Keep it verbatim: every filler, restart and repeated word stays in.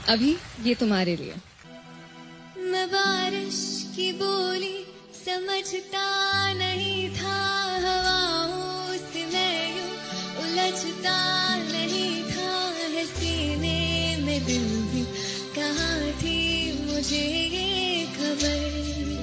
अभी ये तुम्हारे लिए। मैं बारिश की बोली समझता नहीं था, हवाओं से मैं यूं उलझता नहीं था, है सीने में दिल भी कहाँ थी मुझे ये खबर।